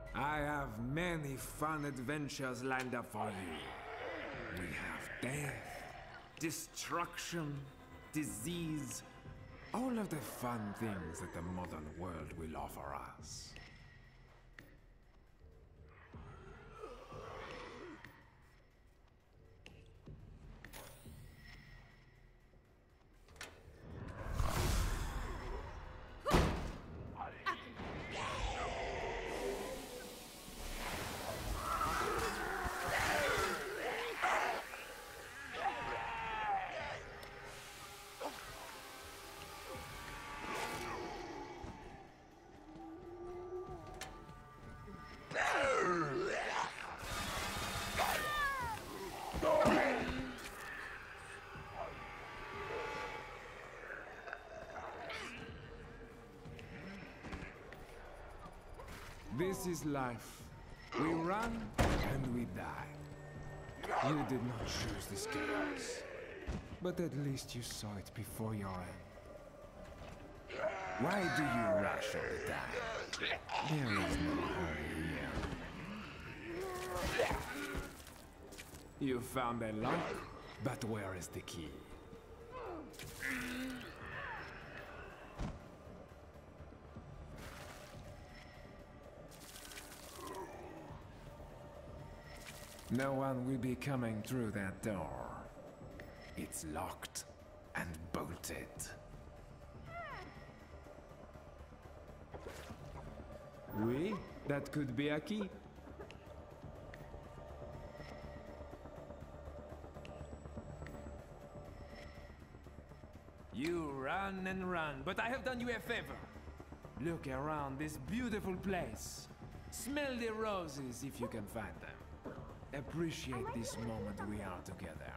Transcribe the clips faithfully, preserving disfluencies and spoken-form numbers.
I have many fun adventures lined up for you. We have death, destruction, disease, all of the fun things that the modern world will offer us. This is life. We run and we die. You did not choose this chaos, but at least you saw it before your end. Why do you rush all the time? There is no hurry here. You found a lock, but where is the key? No one will be coming through that door. It's locked and bolted. Oui, that could be a key. You run and run, but I have done you a favor. Look around this beautiful place. Smell the roses if you can find them. Appreciate this moment we are together.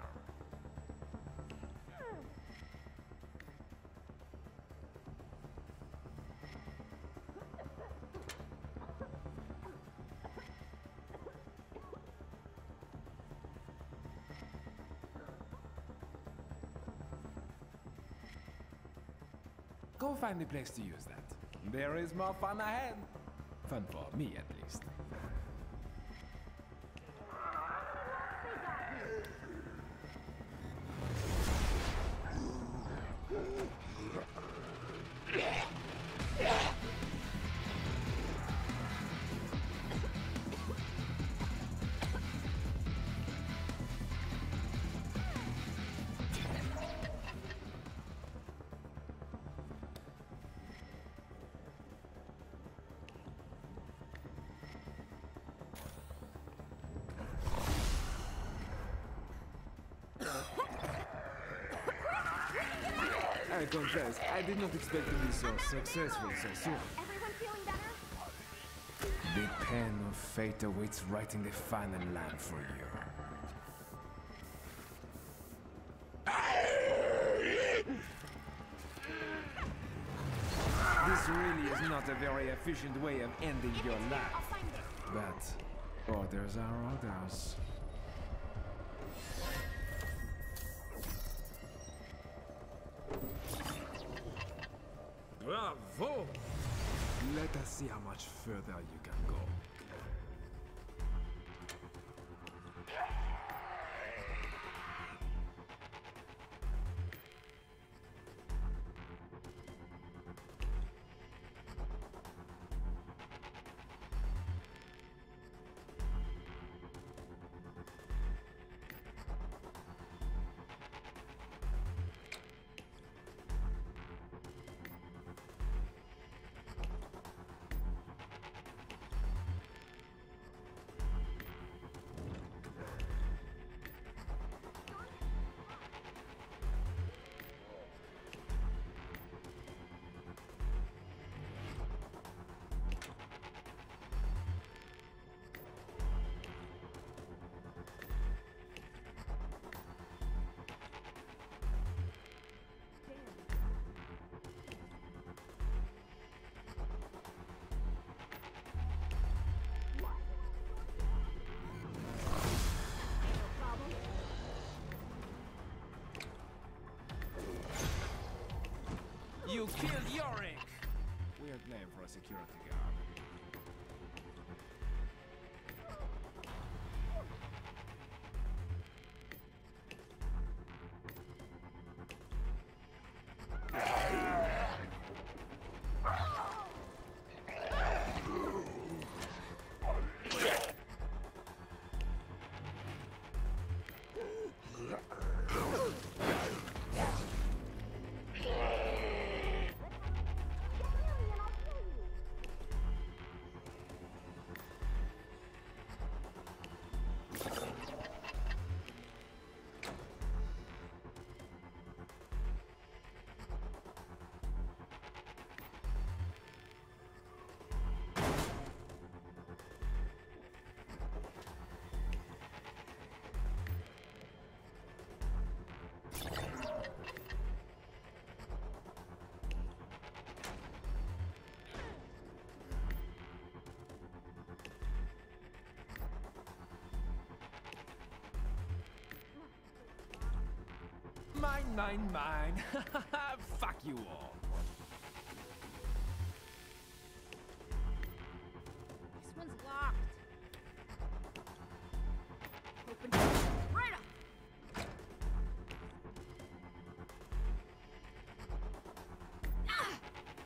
Go find a place to use that. There is more fun ahead. Fun for me, at least. I confess, I did not expect to be so successful so soon. Everyone feeling better? The pen of fate awaits right in the final line for you. This really is not a very efficient way of ending your life. But orders are orders. Bravo! Let us see how much further you can go. You killed Yorick! Weird name for a security guard. Mine, mine. Fuck you all. This one's locked. Open it right up. Ah!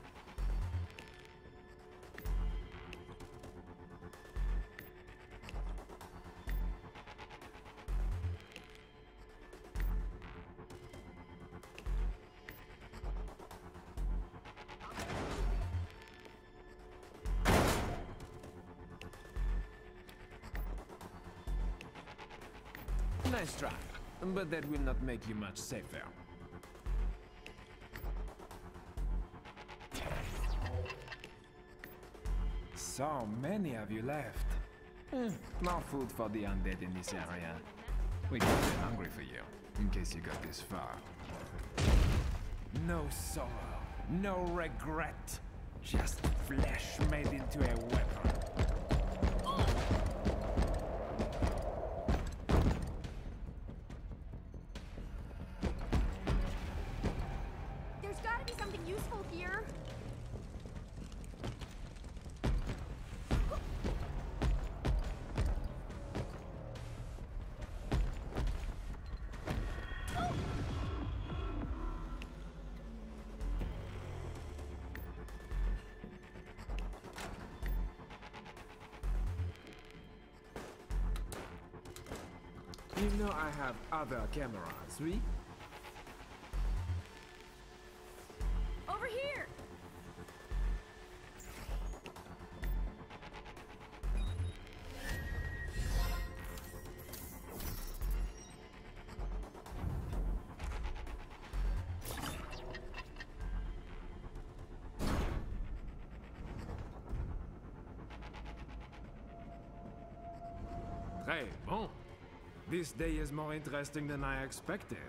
Nice try, but that will not make you much safer. So many of you left. Eh, more food for the undead in this area. We got been hungry for you, in case you got this far. No sorrow, no regret. Just flesh made into a weapon. There's gotta be something useful here. You know I have other cameras, oui? Over here! Très bon. This day is more interesting than I expected.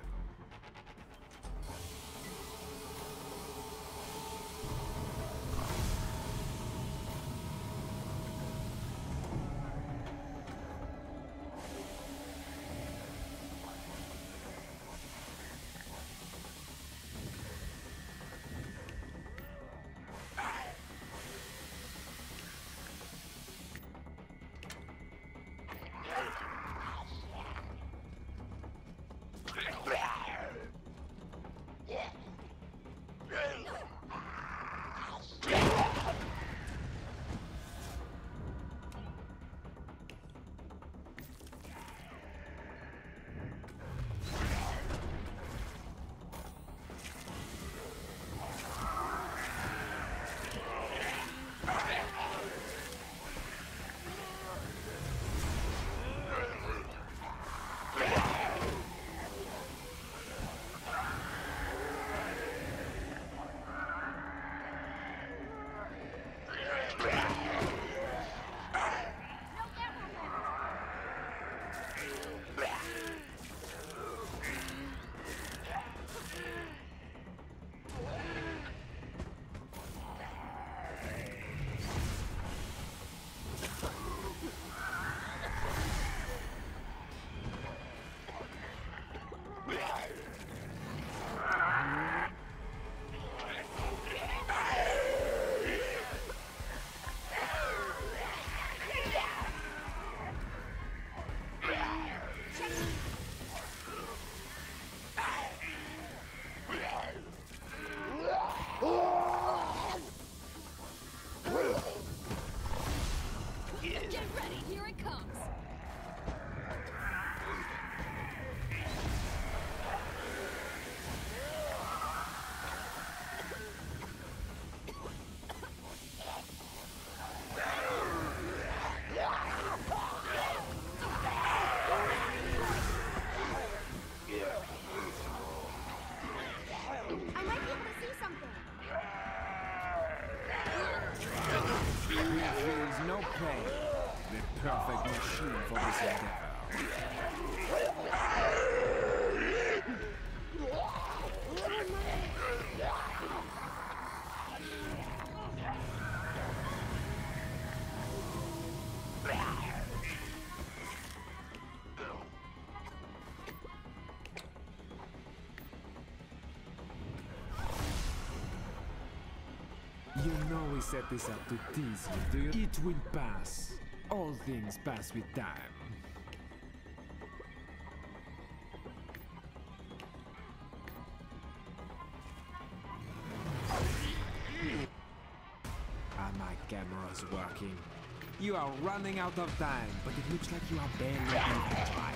Get ready, here it comes! I might be able to see something. He feels no pain. The perfect machine for this endeavor. only set this up to tease you, do you? It will pass. All things pass with time. Ah, my camera's working. You are running out of time, but it looks like you are barely in time.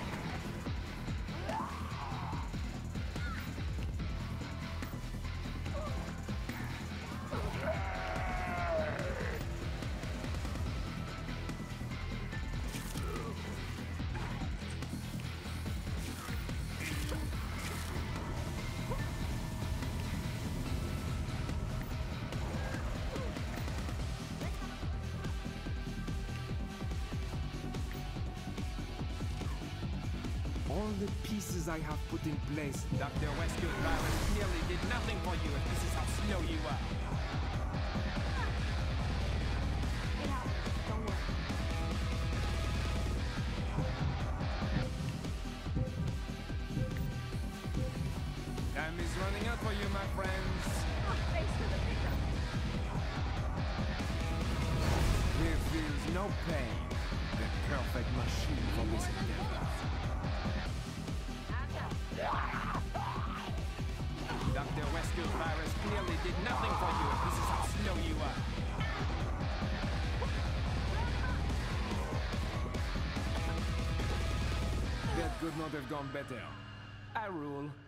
All the pieces I have put in place. Doctor Westfield Virus clearly did nothing for you if this is how slow you are. It happens. Don't worry. Time is running out for you, my friends. Oh, thanks for the pickup. Here feels no pain. The perfect machine for this endeavor. Doctor Westfield Virus clearly did nothing for you if this is how slow you are. That could not have gone better. I rule.